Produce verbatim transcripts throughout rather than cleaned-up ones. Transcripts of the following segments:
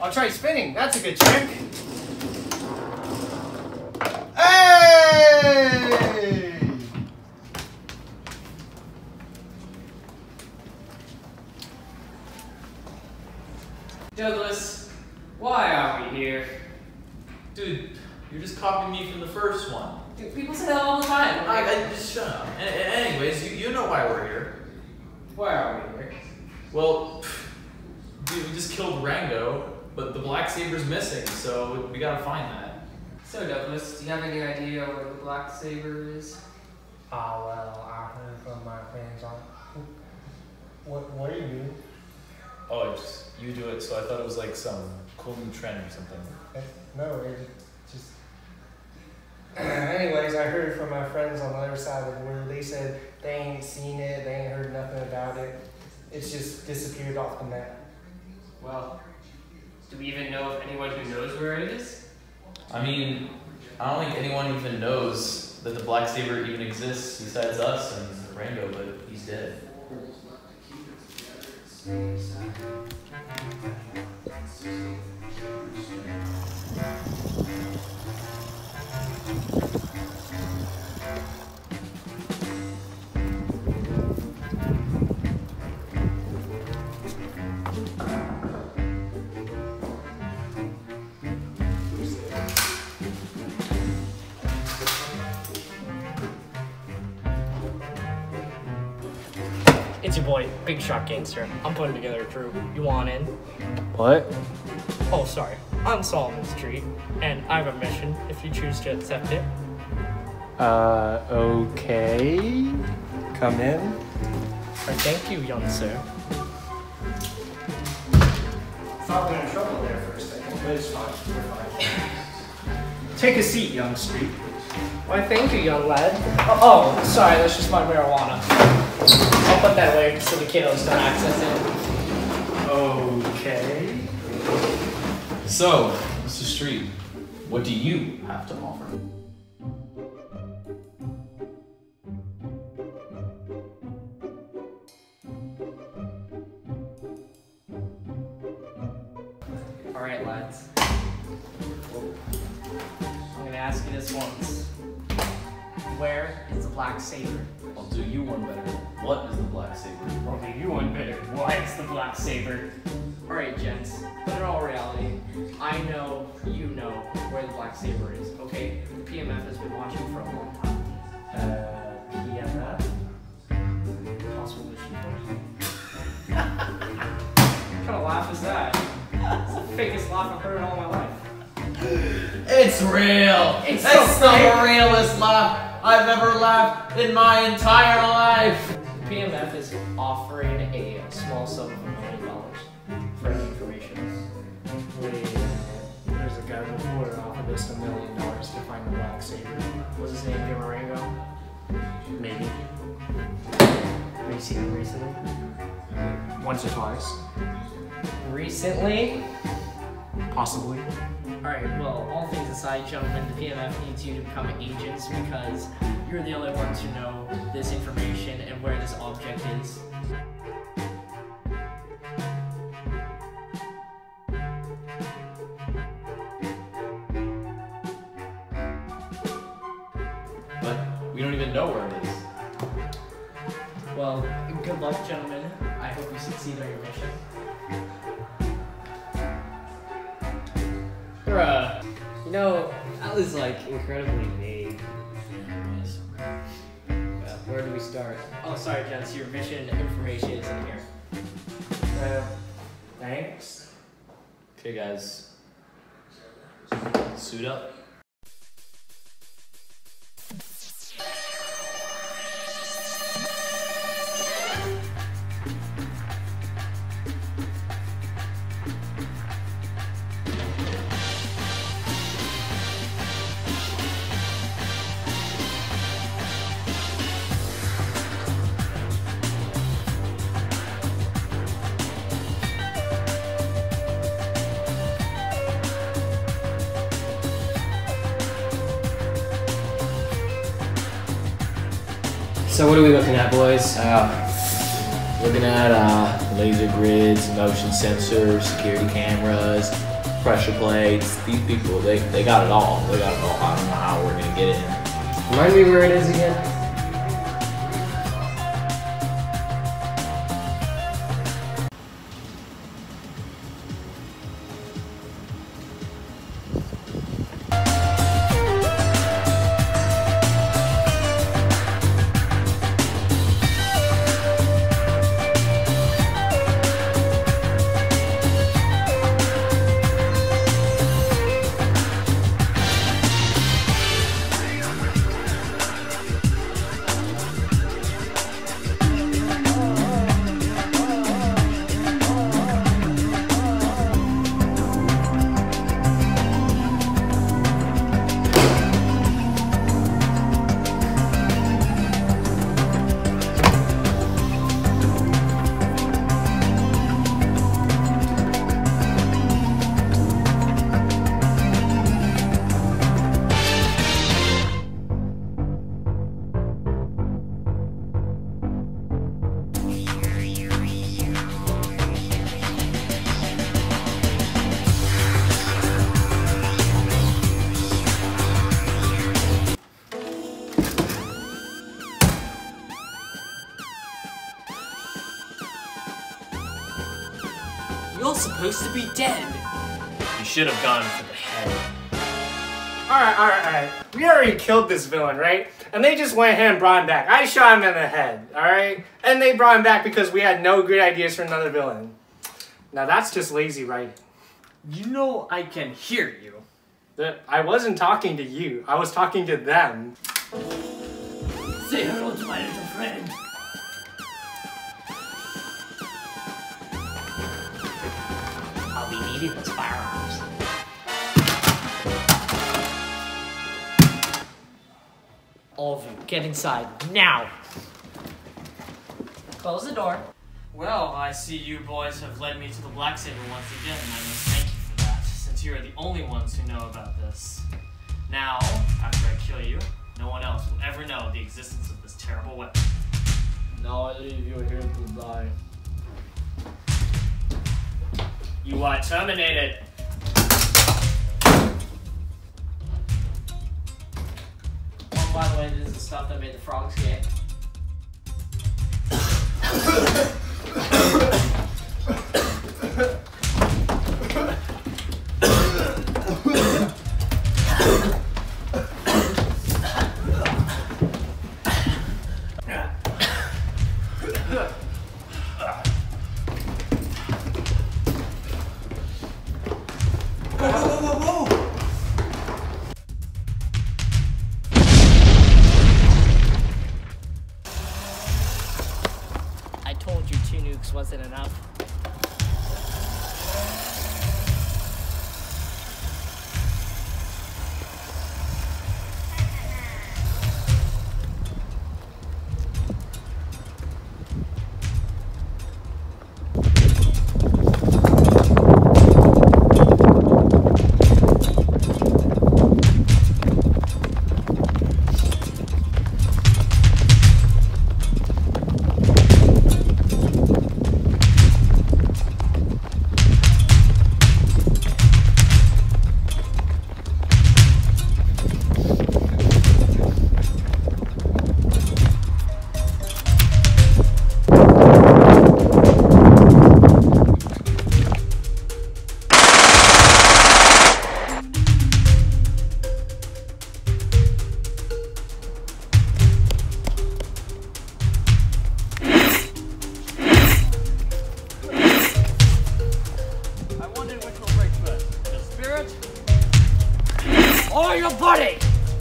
I'll try spinning. That's a good trick. Hey! Douglas, why are we here? Dude, you're just copying me from the first one. Dude, people say that all the time. I, I just shut up. A anyways, you, you know why we're here. Why are we here? Well, dude, we just killed Rango, but the Black Saber's missing, so we gotta find that. So Douglas, do you have any idea where the Black Saber is? Ah, well, I heard from my friends on. What, what are you doing? Oh, it's, you do it, so I thought it was like some cool new trend or something. No, it's just. Anyways, I heard from my friends on the other side of the world. They said they ain't seen it, they ain't heard nothing about it. It's just disappeared off the map. Well, do we even know if anyone who knows where it is? I mean, I don't think anyone even knows that the Black Saber even exists besides us and Rango, but he's dead. It's your boy, Big Shot Gangster. I'm putting together a crew. You want in? What? Oh, sorry. I'm Solomon's treat, and I have a mission if you choose to accept it. Uh, okay. Come in. Or thank you, young sir. Thought we were in trouble there for a second, but it's fine. We're fine. Take a seat, young street. Why, thank you, young lad. Oh, oh, sorry, that's just my marijuana. I'll put that away so the kiddos don't access it. Okay. So, Mister Street, what do you have to offer? Alright, lads. I'm gonna ask you this once. Where is the Black Saber? I'll do you one better. What is the Black Saber? I'll do you one better. Why is the Black Saber? Alright, gents. But in all reality, I know you know where the Black Saber is, okay? The P M F has been watching for a long time. Uh, P M F? Possible mission force. What kind of laugh is that? It's the fakest laugh I've heard in all my life. It's real! It's That's so the fake. realest laugh I've ever laughed in my entire life! The P M F is offering a small sum of a million dollars for any information. Wait, there's a guy before that offered us a million dollars to find the Black Saber. Was his name Marengo? Maybe. Have you seen him recently? Once or twice. Recently? Possibly. Alright, well, all things aside, gentlemen, the P M F needs you to become agents because you're the only ones who know this information and where this object is. But we don't even know where it is. Well, good luck, gentlemen. I hope you succeed on your mission. Bruh, you know, that was like incredibly vague. Well, where do we start? Oh, sorry, gents, your mission information is in here. Uh, thanks. Okay, guys. Suit up. So what are we looking at, boys? Uh, looking at uh, laser grids, motion sensors, security cameras, pressure plates, these people, they, they got it all. They got it all. I don't know how we're gonna get in. Remind me where it is again? You're supposed to be dead. You should have gone for the head. Alright, alright, alright. We already killed this villain, right? And they just went ahead and brought him back. I shot him in the head, alright? And they brought him back because we had no good ideas for another villain. Now that's just lazy writing. You know I can hear you. That- I wasn't talking to you. I was talking to them. Say hello to my little friend. I'll be needing those firearms. All of you, get inside, now! Close the door. Well, I see you boys have led me to the Black Saber once again, and I must thank you for that, since you are the only ones who know about this. Now, after I kill you, no one else will ever know the existence of this terrible weapon. Now I leave you here to die. You are terminated. Oh, by the way, this is the stuff that made the frogs gay. I told you two nukes wasn't enough. Oh, your buddy!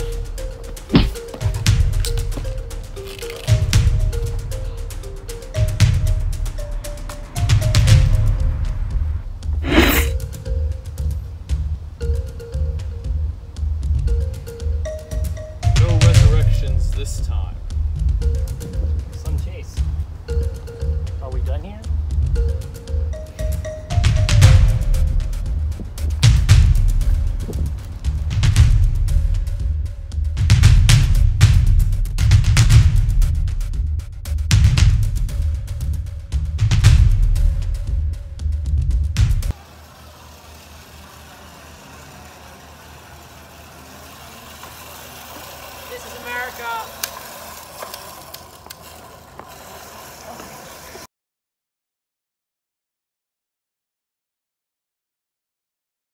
No resurrections this time. Some chase. Are we done here? is America.